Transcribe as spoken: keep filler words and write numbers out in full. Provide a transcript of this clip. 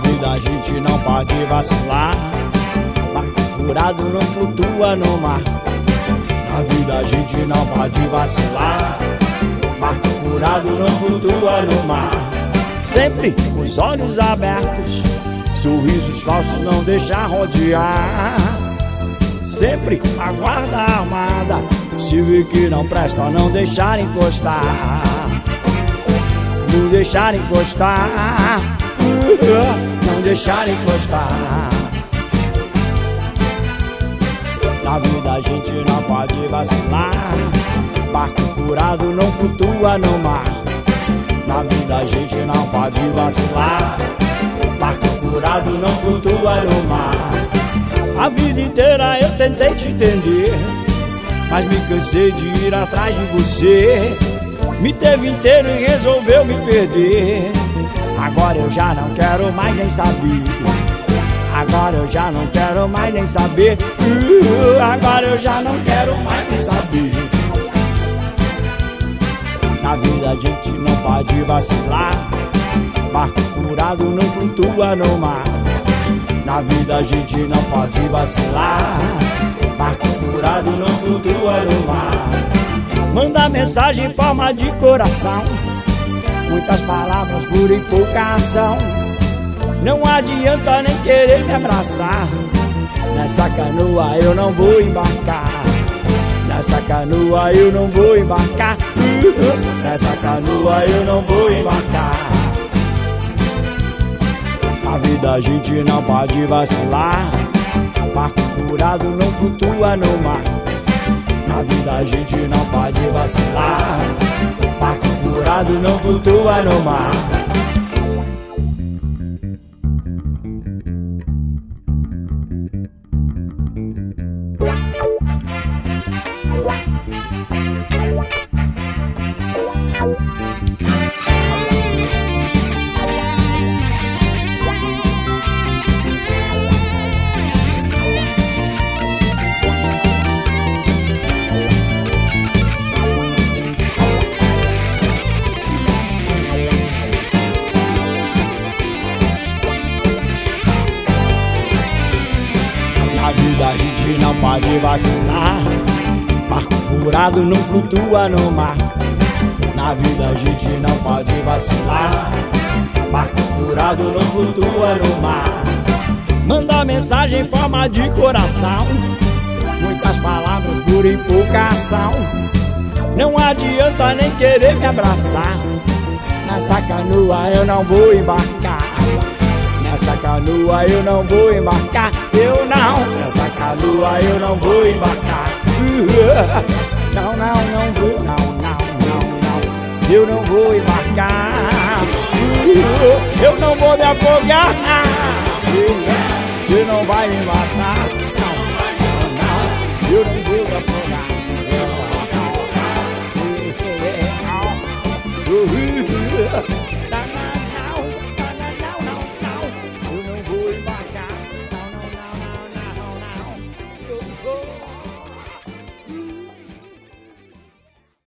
vida a gente não pode vacilar. Barco furado não flutua no mar. Na vida a gente não pode vacilar. Barco furado não flutua no mar. Sempre os olhos abertos, sorrisos falsos não deixar rodear. Sempre a guarda armada, se vê que não presta, não deixar encostar. Não deixar encostar. Não deixar encostar. Na vida a gente não pode vacilar. Barco furado não flutua no mar. Na vida a gente não pode vacilar. Barco furado não flutua no mar. A vida inteira eu tentei te entender, mas me cansei de ir atrás de você. Me teve inteiro e resolveu me perder. Agora eu já não quero mais nem saber. Agora eu já não quero mais nem saber. uh, Agora eu já não quero mais nem saber. Na vida a gente não pode vacilar. Barco furado não flutua no mar. Na vida a gente não pode vacilar. Barco furado não flutua no mar. Manda mensagem em forma de coração, muitas palavras por e pouca ação. Não adianta nem querer me abraçar. Nessa canoa eu não vou embarcar. Nessa canoa eu não vou embarcar. Nessa canoa eu não vou embarcar. Na vida a gente não pode vacilar. Barco furado não flutua no mar. Na vida a gente não pode vacilar. Barco furado não flutua no mar. Na vida a gente não pode vacilar. Barco furado não flutua no mar. Na vida a gente não pode vacilar. Barco furado não flutua no mar. Manda mensagem em forma de coração, muitas palavras por e pouca ação. Não adianta nem querer me abraçar. Nessa canoa eu não vou embarcar. Nessa canoa eu não vou embarcar. Eu não. Nessa canoa eu não vou embarcar. Não, não, não vou. Não, não, não, não. Eu não vou embarcar. Eu não vou me afogar. Você não vai me matar. Não, não, não. Eu não vou me afogar. Eu não vou me afogar.